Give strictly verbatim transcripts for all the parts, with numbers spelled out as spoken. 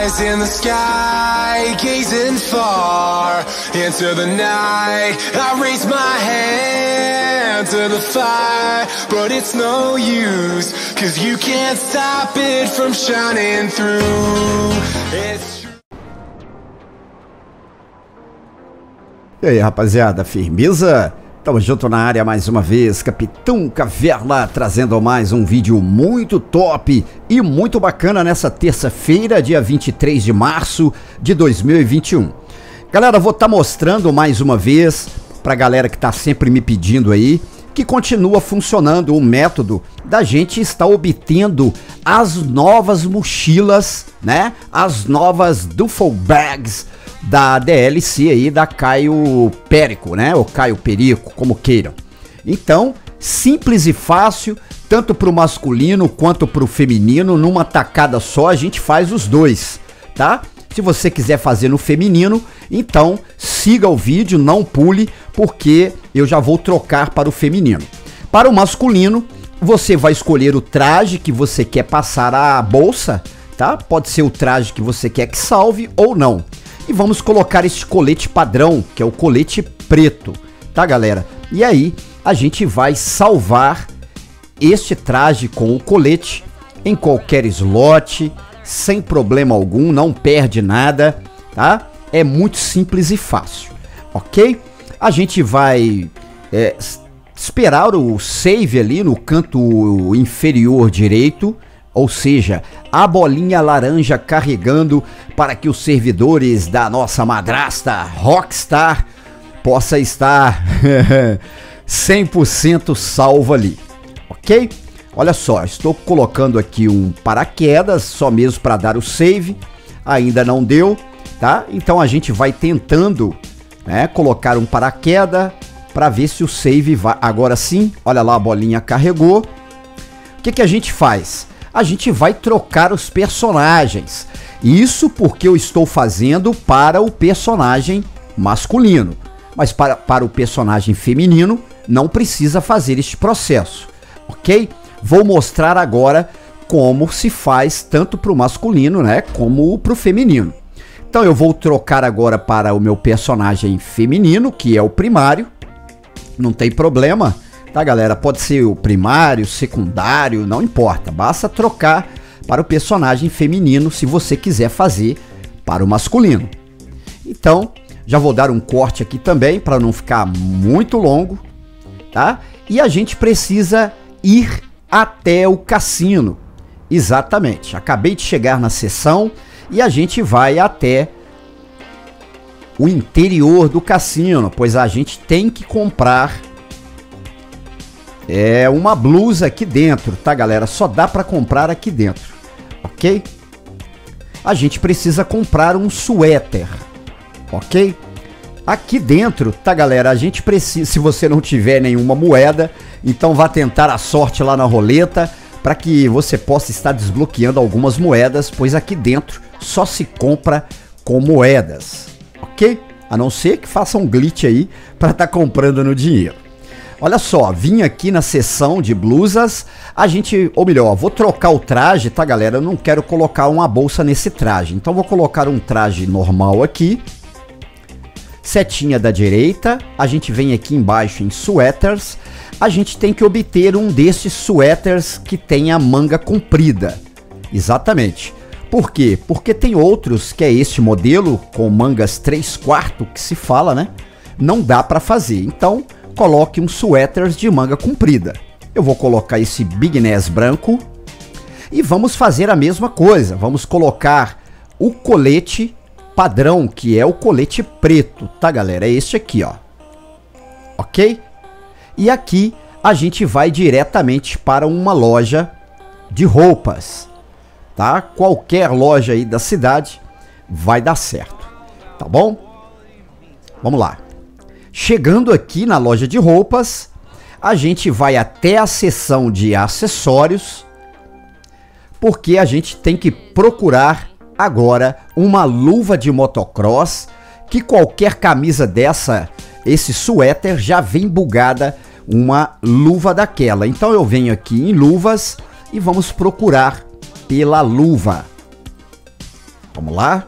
eyes in the sky, gazing far into the night. I raise my hand to the fire, but it's no use, cause you can't stop it from shining through. It's E aí, rapaziada, firmeza? Tamo junto na área mais uma vez, Capitão Caverna, trazendo mais um vídeo muito top e muito bacana nessa terça-feira, dia vinte e três de março de dois mil e vinte e um. Galera, vou estar mostrando mais uma vez pra galera que tá sempre me pedindo aí, que continua funcionando o método da gente estar obtendo as novas mochilas, né? As novas duffel bags da D L C aí, da Caio Perico, né? Ou Caio Perico, como queiram. Então, simples e fácil, tanto para o masculino quanto para o feminino, numa tacada só a gente faz os dois, tá? Se você quiser fazer no feminino, então siga o vídeo, não pule, porque eu já vou trocar para o feminino. Para o masculino, você vai escolher o traje que você quer passar a bolsa, tá? Pode ser o traje que você quer que salve ou não. E vamos colocar este colete padrão, que é o colete preto, tá, galera? E aí a gente vai salvar este traje com o colete em qualquer slot, sem problema algum, não perde nada, tá? É muito simples e fácil, ok? A gente vai é, esperar o save ali no canto inferior direito, ou seja, a bolinha laranja carregando para que os servidores da nossa madrasta Rockstar possa estar cem por cento salvo ali, ok? Olha só, estou colocando aqui um paraquedas, só mesmo para dar o save, ainda não deu, tá? Então a gente vai tentando, né, colocar um paraquedas para ver se o save vai. Agora sim, olha lá, a bolinha carregou. O que que a gente faz? A gente vai trocar os personagens. Isso porque eu estou fazendo para o personagem masculino. Mas para, para o personagem feminino, não precisa fazer este processo, ok? Vou mostrar agora como se faz tanto para o masculino, né, como para o feminino. Então eu vou trocar agora para o meu personagem feminino, que é o primário. Não tem problema, tá, galera? Pode ser o primário, secundário, não importa. Basta trocar para o personagem feminino se você quiser fazer para o masculino. Então, já vou dar um corte aqui também para não ficar muito longo, tá? E a gente precisa ir até o cassino. Exatamente. Acabei de chegar na sessão e a gente vai até o interior do cassino, pois a gente tem que comprar é uma blusa aqui dentro, tá, galera? Só dá para comprar aqui dentro, ok? A gente precisa comprar um suéter, ok? Aqui dentro, tá, galera? A gente precisa, se você não tiver nenhuma moeda, então vá tentar a sorte lá na roleta para que você possa estar desbloqueando algumas moedas, pois aqui dentro só se compra com moedas, ok? A não ser que faça um glitch aí para estar comprando no dinheiro. Olha só, vim aqui na seção de blusas, a gente, ou melhor, vou trocar o traje, tá, galera? Eu não quero colocar uma bolsa nesse traje, então vou colocar um traje normal aqui. Setinha da direita, a gente vem aqui embaixo em sweaters, a gente tem que obter um desses sweaters que tem a manga comprida. Exatamente. Por quê? Porque tem outros que é este modelo, com mangas três quartos, que se fala, né? Não dá para fazer, então coloque um suéter de manga comprida. Eu vou colocar esse bigness branco e vamos fazer a mesma coisa. Vamos colocar o colete padrão, que é o colete preto, tá, galera? É este aqui, ó. Ok? E aqui a gente vai diretamente para uma loja de roupas, tá? Qualquer loja aí da cidade vai dar certo, tá bom? Vamos lá. Chegando aqui na loja de roupas, a gente vai até a seção de acessórios, porque a gente tem que procurar agora uma luva de motocross, que qualquer camisa dessa, esse suéter, já vem bugada uma luva daquela. Então eu venho aqui em luvas e vamos procurar pela luva. Vamos lá.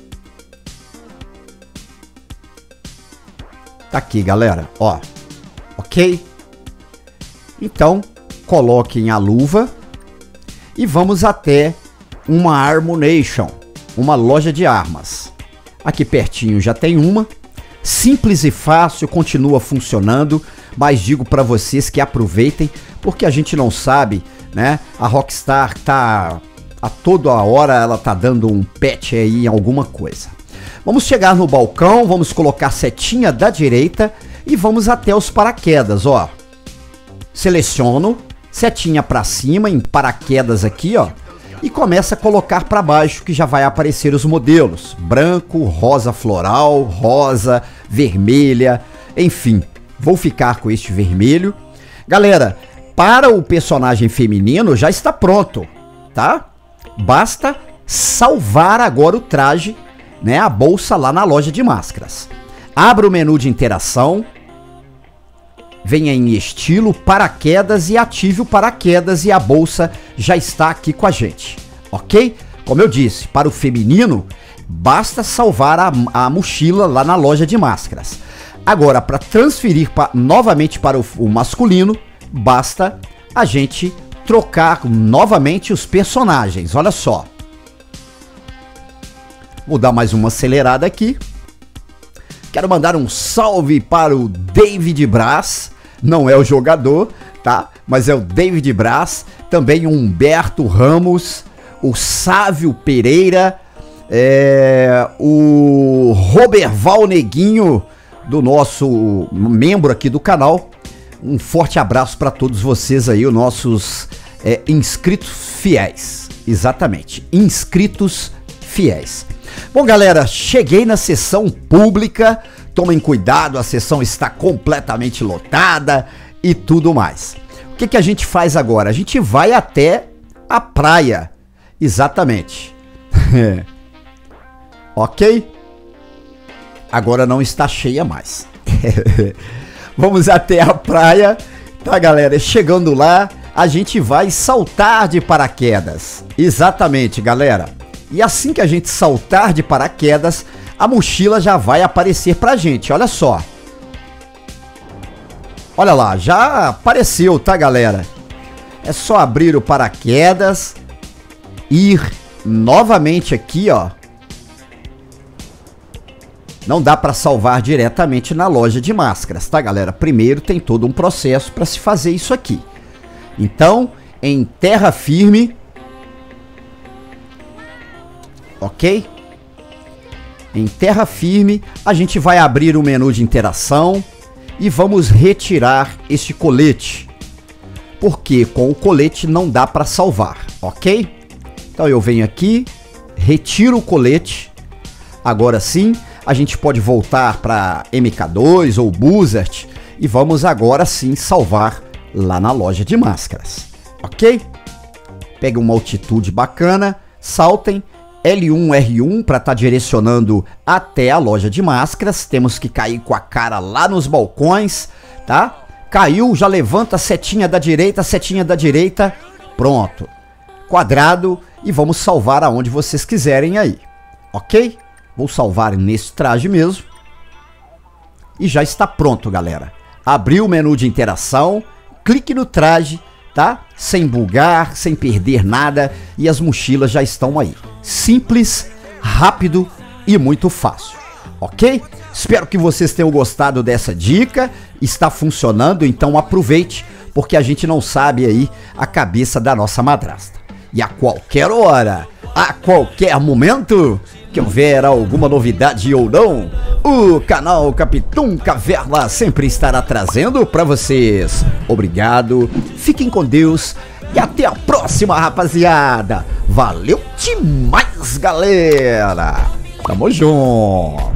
Tá aqui, galera, ó. Ok? Então, coloquem a luva e vamos até uma Armonation, uma loja de armas. Aqui pertinho já tem uma. Simples e fácil, continua funcionando, mas digo para vocês que aproveitem, porque a gente não sabe, né? A Rockstar tá a toda hora ela tá dando um patch aí em alguma coisa. Vamos chegar no balcão, vamos colocar setinha da direita e vamos até os paraquedas, ó. Seleciono, setinha para cima em paraquedas aqui, ó, e começa a colocar para baixo que já vai aparecer os modelos: branco, rosa floral, rosa, vermelha, enfim. Vou ficar com este vermelho. Galera, para o personagem feminino já está pronto, tá? Basta salvar agora o traje, né, a bolsa lá na loja de máscaras. Abra o menu de interação, venha em estilo, paraquedas e ative o paraquedas e a bolsa já está aqui com a gente, ok? Como eu disse, para o feminino, basta salvar a, a mochila lá na loja de máscaras. Agora, para transferir pa, novamente para o, o masculino, basta a gente trocar novamente os personagens, olha só. Vou dar mais uma acelerada aqui. Quero mandar um salve para o David Braz. Não é o jogador, tá? Mas é o David Braz. Também o Humberto Ramos. O Sávio Pereira. É, o Roberval Neguinho, do nosso membro aqui do canal. Um forte abraço para todos vocês aí, os nossos é, inscritos fiéis. Exatamente, inscritos fiéis. Bom, galera, cheguei na sessão pública. Tomem cuidado, a sessão está completamente lotada e tudo mais. O que que a gente faz agora? A gente vai até a praia. Exatamente. Ok? Agora não está cheia mais. Vamos até a praia, tá, galera? Chegando lá, a gente vai saltar de paraquedas. Exatamente, galera. E assim que a gente saltar de paraquedas, a mochila já vai aparecer pra gente, olha só. Olha lá, já apareceu, tá, galera? É só abrir o paraquedas, ir novamente aqui, ó. Não dá pra salvar diretamente na loja de máscaras, tá, galera? Primeiro tem todo um processo pra se fazer isso aqui. Então, em terra firme... Ok? Em terra firme, a gente vai abrir o menu de interação e vamos retirar este colete. Porque com o colete não dá para salvar, ok? Então eu venho aqui, retiro o colete. Agora sim, a gente pode voltar para M K dois ou Buzzard e vamos agora sim salvar lá na loja de máscaras, ok? Pega uma altitude bacana, saltem. L um R um para estar tá direcionando até a loja de máscaras. Temos que cair com a cara lá nos balcões, tá? Caiu, já levanta a setinha da direita, setinha da direita. Pronto. Quadrado e vamos salvar aonde vocês quiserem aí, ok? Vou salvar nesse traje mesmo. E já está pronto, galera. Abriu o menu de interação, clique no traje, tá? Sem bugar, sem perder nada e as mochilas já estão aí. Simples, rápido e muito fácil, ok? Espero que vocês tenham gostado dessa dica. Está funcionando, então aproveite, porque a gente não sabe aí a cabeça da nossa madrasta. E a qualquer hora, a qualquer momento que houver alguma novidade ou não, o canal Capitão Caverna sempre estará trazendo para vocês. Obrigado, fiquem com Deus e até a próxima, rapaziada. Valeu demais, galera. Tamo junto.